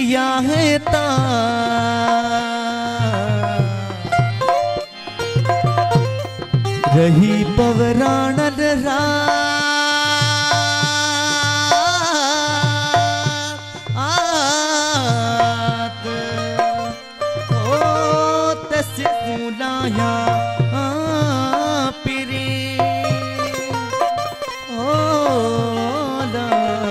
लिया है रही पवराण रात ओ तस लाया पिरी ओ ला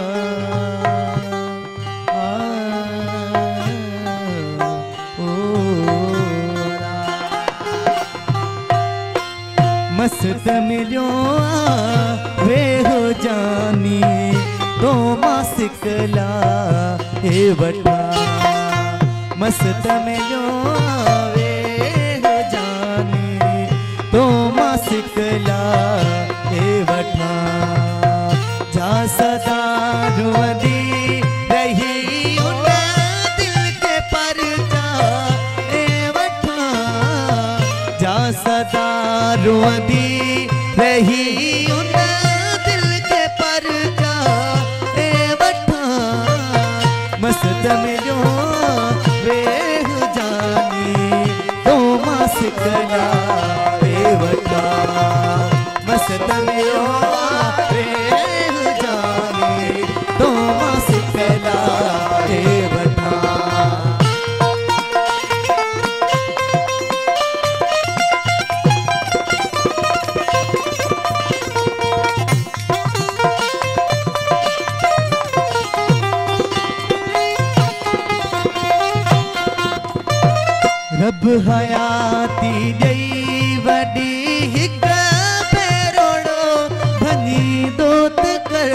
मस्त मिलो वे हो जानी तो मासिकला हे बटा मस्त मिलो वे हो जानी तो मासिकला हे बटा जा सदा रुवदी रही उन दिल के पर ए बटा जा सदा रुवदी रही उन दिल के पर ए बटा मस्त मिलो वे जानी तो मासिकला वे बटा मस्त मिलो वे जानी तो मासिकला वे बटा रब हयाती जई वडी हिक पेरोड़ो भनी दोत कर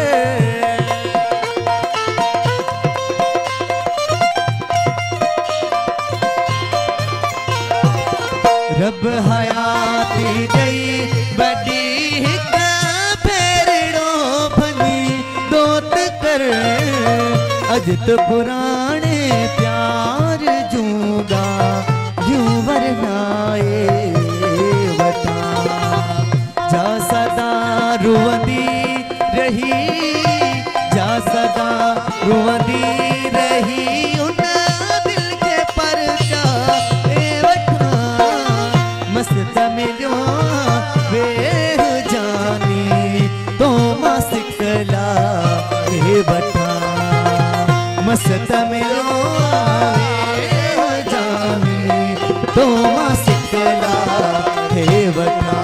रब हयाती जई वडी हिक पेरोड़ो भनी दोत कर अजत पुराने प्यार जूंगा यूं वरनाए वटा जा सदा रुवदी रही जा सदा रुवदी रही उन दिल के पर ए वटा मस्त मिलो वे जानी तो मासिकला हे बटा मस्त मिलो तो मासिकला हे बटा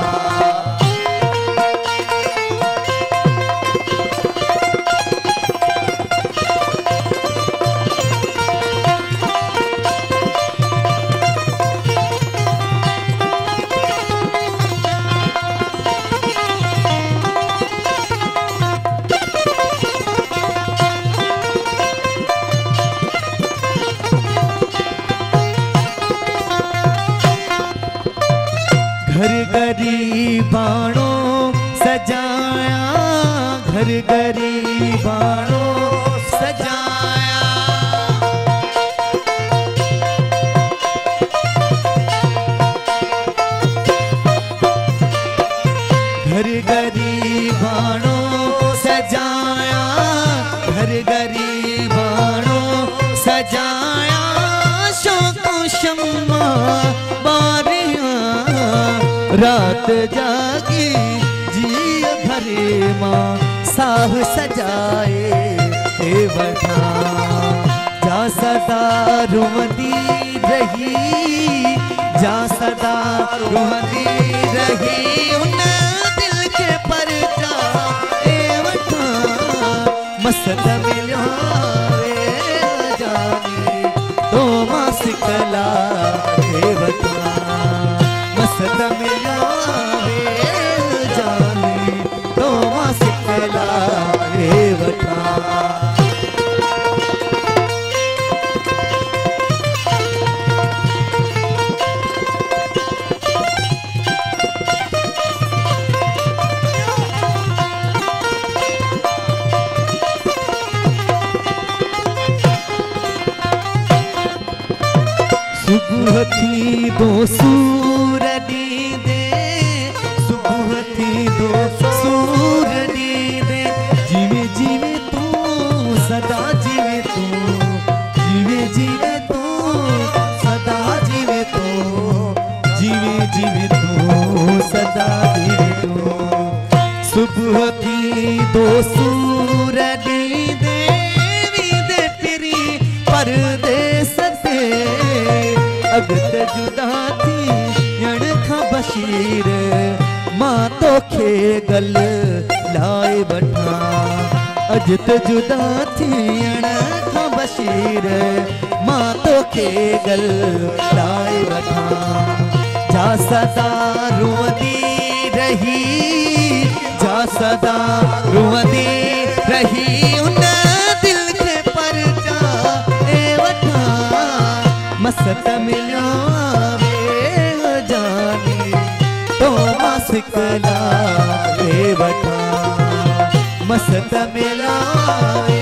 घर गरीबाणों सजाया घर गरीबाणों सजाया घर गरीबाणों सजाया घर गरीबाणों सजाया शोको शम्मा रात जागी जी भरे माँ साह सजाए हे बता जा सदा रुवदी रही जा सदा रुवदी रही उन दिल के पर ए बता मस्त मिलो रे जानी तो मासिकला हे बता मस्त मिलो जानी तो मासिकला हे बता सुबह थी दो सूरनी दे सुबह थी दो सूरनी दे जीवे जीवे तू सदा जीवे तू सुबह थी दो सूर दी देवी दे फिरी परदेस ते अगत जुदा थी यण खा बशीर मां तोखे गल लाए वठा अजत जुदा थी यण खा बशीर मां तोखे गल लाए वठा जा सदा रुंदी रही जा सदा रुंदी रही उन दिल के पर जा ए वठा मस्त मिलो वे जानी तो मस्कला वे वठा मस्त मिला